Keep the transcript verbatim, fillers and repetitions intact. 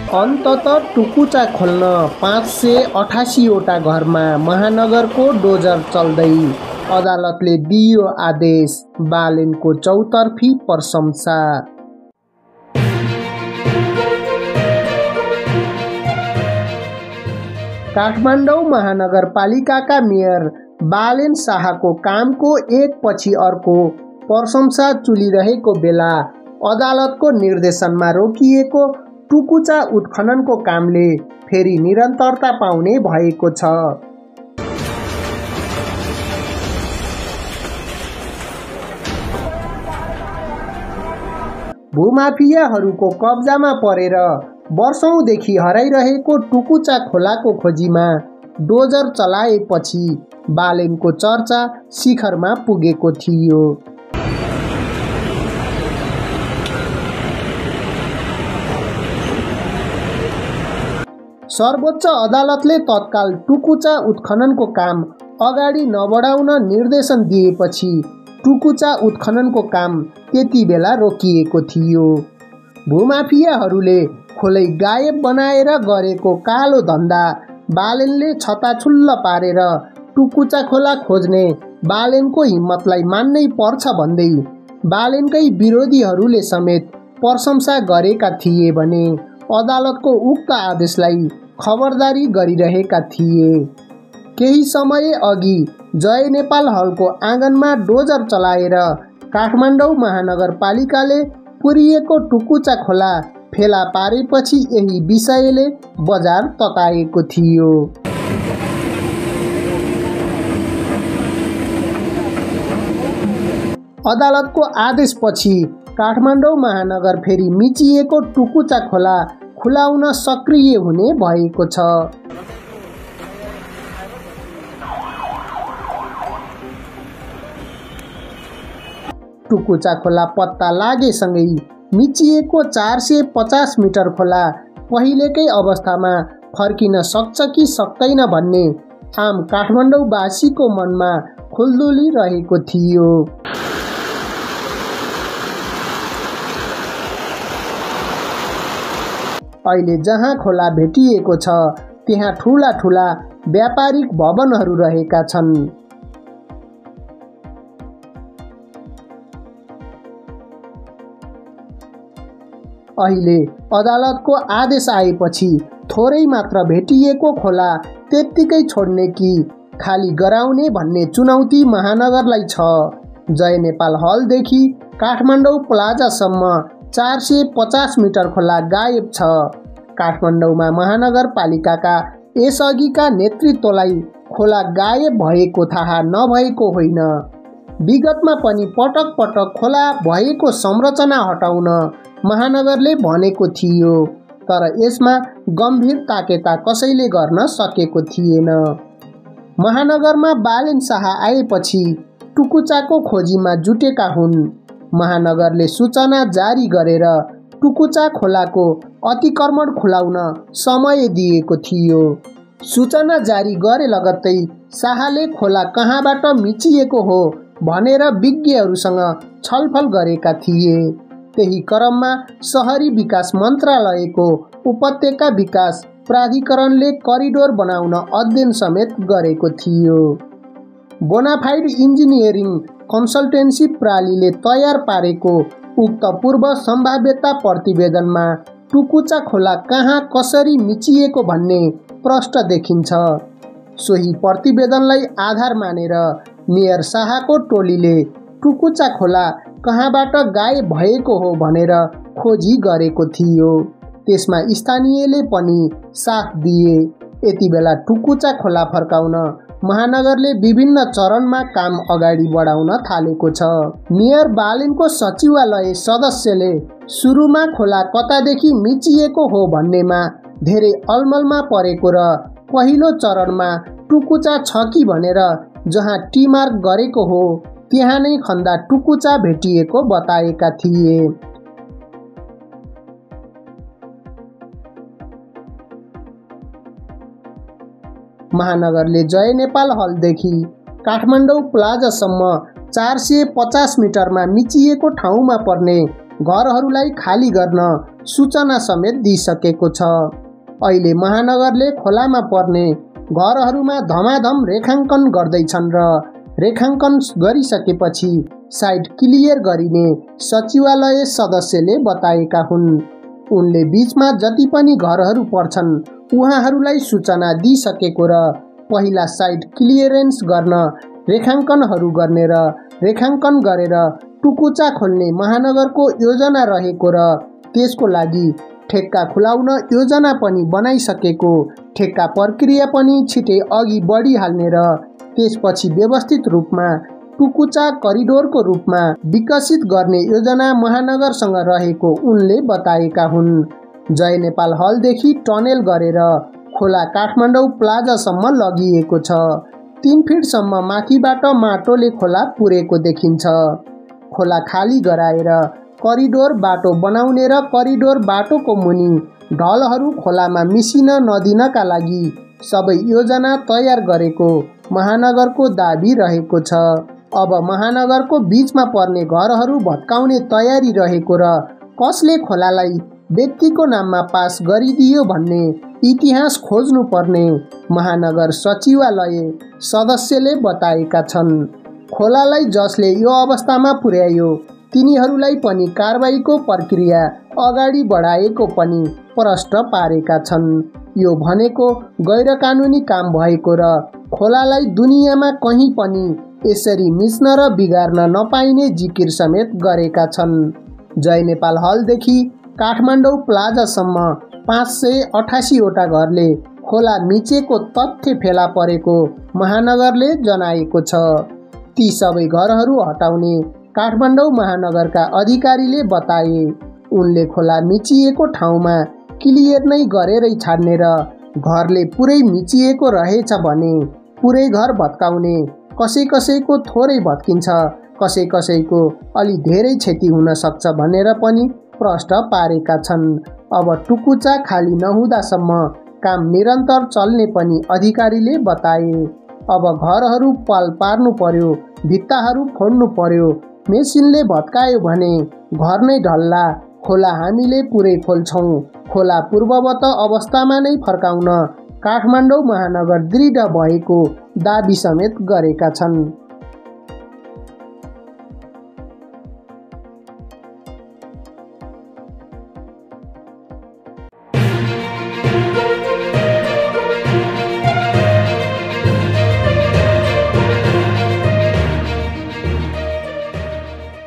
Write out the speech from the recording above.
अन्ततः टुकुचा खोल्न पाँच सय अठासीवटा घरमा महानगरको डोजर चल्दै अदालतले दियो आदेश। बालेनको चौतर्फी प्रशंसा। काठमाडौँ महानगरपालिकाका मेयर बालेन शाहको कामको एक पछि अर्को प्रशंसा चुलिरहेको बेला अदालतको निर्देशनमा रोकिएको टुकुचा उत्खननको कामले फेरि निरन्तरता पाउने भएको छ। भूमाफियाहरूको कब्जामा परेर वर्षौंदेखि हराइरहेको टुकुचा खोलाको खोजीमा डोजर चलाएपछि बालेनको चर्चा शिखरमा पुगेको थियो। सर्वोच्च अदालतले तत्काल टुकुचा उत्खननको काम अगाडि नबढाउन निर्देशन दिएपछि टुकुचा उत्खननको काम त्यति बेला रोकिएको थियो। भूमाफियाहरूले खोलै गायब बनाएर गरेको कालो धन्दा बालेनले छताछुल्ल पारेर टुकुचा खोला खोज्ने बालेनको हिम्मतलाई मान्नै पर्छ भन्दै बालेनकै विरोधीहरूले समेत प्रशंसा गरेका थिए भने अदालतको उक्त आदेशलाई खबरदारी गरिरहेका थिए। केही समय अघि जय नेपाल हलको आँगनमा डोजर चलाएर काठमाडौँ महानगरपालिकाले पुरिएको टुकुचा खोला फेला पारेपछि यही विषयले बजार तताएको थियो। अदालतको आदेशपछि काठमाडौँ महानगर फेरि मिचिएको टुकुचा खोला खुलाउन सक्रिय हुने भएको छ। टुकुचा खोला पत्ता लागेसँगै मिचिएको चार सय पचास मिटर खोला पहिलेकै अवस्थामा फर्किन सक्छ कि सक्दैन भन्ने आम काठमाडौँवासीको मनमा खुल्दुली रहेको थियो। अहिले जहाँ खोला भेटिएको छ त्यहाँ ठूला ठूला व्यापारिक भवनहरू रहेका छन्। अहिले अदालतको आदेश आएपछि थोरै मात्र भेटिएको खोला त्यत्तिकै छोड्ने कि खाली गराउने भन्ने चुनौती महानगरलाई छ। जय नेपाल हलदेखि काठमाडौँ प्लाजासम्म चार सय पचास मिटर खोला गायब छ। काठमाडौँमा महानगरपालिकाका यसअघिका नेतृत्वलाई खोला गायब भएको थाहा नभएको होइन। विगतमा पनि पटक पटक खोला भएको संरचना हटाउन महानगरले भनेको थियो, तर यसमा गम्भीर ताकेता कसैले गर्न सकेको थिएन। महानगरमा बालेन शाह आएपछि टुकुचाको खोजीमा जुटेका हुन्। महानगरले सूचना जारी गरेर टुकुचा खोलाको अतिक्रमण खुलाउन समय दिएको थियो। सूचना जारी गरे लगत्तै शाहले खोला कहाँबाट मिचिएको हो भनेर विज्ञहरूसँग छलफल गरेका थिए। त्यही क्रममा शहरी विकास मन्त्रालयको उपत्यका विकास प्राधिकरणले करिडोर बनाउन अध्ययन समेत गरेको थियो। बोनाफाइड इन्जिनियरिङ कन्सल्टेन्सी प्रणालीले तयार पारेको उक्त पूर्व सम्भाव्यता प्रतिवेदनमा टुकुचा खोला कहाँ कसरी मिचिएको भन्ने प्रश्न देखिन्छ। सोही प्रतिवेदनलाई आधार मानेर मेयर शाहको टोलीले टुकुचा खोला कहाँबाट गायब भएको हो भनेर खोजी गरेको थियो। त्यसमा स्थानीयले पनि साथ दिए। यति बेला टुकुचा खोला फर्काउन महानगरले विभिन्न चरणमा काम अगाडि बढाउन थालेको छ। मेयर बालेनको सचिवालय सदस्यले सुरुमा खोला कतादेखि मिचिएको हो भन्नेमा धेरै अलमलमा परेको र पहिलो चरणमा टुकुचा छ कि भनेर जहाँ टी मार्क गरेको हो त्यहाँ नै खन्दा टुकुचा भेटिएको बताएका थिए। महानगरले जय नेपाल हलदेखि काठमाडौँ प्लाजासम्म चार सय पचास मिटरमा मिचिएको ठाउँमा पर्ने घरहरूलाई खाली गर्न सूचना समेत दिइसकेको छ। अहिले महानगरले खोलामा पर्ने घरहरूमा धमाधम रेखाङ्कन गर्दैछन् र रेखाङ्कन गरिसकेपछि साइट क्लियर गरिने सचिवालय सदस्यले बताएका हुन्। उनले बीचमा जति पनि घरहरू पर्छन् उहाँहरूलाई सूचना दिइसकेको र पहिला साइट क्लियरेन्स गर्न रेखाङ्कनहरू गर्ने र रेखाङ्कन गरेर टुकुचा खोल्ने महानगरको योजना रहेको र त्यसको लागि ठेक्का खुलाउन योजना पनि बनाइसकेको, ठेक्का प्रक्रिया पनि छिटै अघि बढिहाल्ने र त्यसपछि व्यवस्थित रूपमा टुकुचा करिडोरको रूपमा विकसित गर्ने योजना महानगरसँग रहेको उनले बताएका हुन्। जय नेपाल हलदेखि टनेल गरेर खोला काठमाडौँ प्लाजासम्म लगिएको छ। तीन फिटसम्म माथिबाट माटोले खोला पुरेको देखिन्छ। खोला खाली गराएर करिडोर बाटो बनाउने र करिडोर बाटोको मुनि ढलहरू खोलामा मिसिन नदिनका लागि सबै योजना तयार गरेको महानगरको दाबी रहेको छ। अब महानगरको बीचमा पर्ने घरहरू भत्काउने तयारी रहेको र कसले खोलालाई व्यक्तिको नाममा पास गरिदियो भन्ने इतिहास खोज्नुपर्ने महानगर सचिवालय सदस्यले बताएका छन्। खोलालाई जसले यो अवस्थामा पुर्यायो तिनीहरूलाई पनि कारबाहीको प्रक्रिया अगाडि बढाएको पनि प्रष्ट पारेका छन्। यो भनेको गैरकानुनी काम भएको र खोलालाई दुनियाँमा कहीँ पनि यसरी मिच्न र बिगार्न नपाइने जिकिर समेत गरेका छन्। जय नेपाल हलदेखि काठमाडौँ प्लाजासम्म पाँच सय अठासीवटा घरले खोला मिचेको तथ्य फेला परेको महानगरले जनाएको छ। ती सबै घरहरू हटाउने काठमाडौँ महानगरका अधिकारीले बताए। उनले खोला मिचिएको ठाउँमा क्लियर नै गरेरै छाड्ने र घरले पुरै मिचिएको रहेछ भने पुरै घर भत्काउने, कसै कसैको थोरै भत्किन्छ, कसै कसैको अलि धेरै क्षति हुन सक्छ भनेर पनि प्रष्ट पारेका छन्। अब टुकुचा खाली नहुँदासम्म काम निरन्तर चल्ने पनि अधिकारीले बताए। अब घरहरू पाल पार्नु पर्यो, भित्ताहरू फोड्नु पर्यो, मेसिनले भत्कायो भने घर नै ढल्ला, खोला हामीले पुरै खोल्छौँ, खोला पूर्ववत अवस्थामा नै फर्काउन काठमाडौँ महानगर दृढ भएको दाबी समेत गरेका छन्।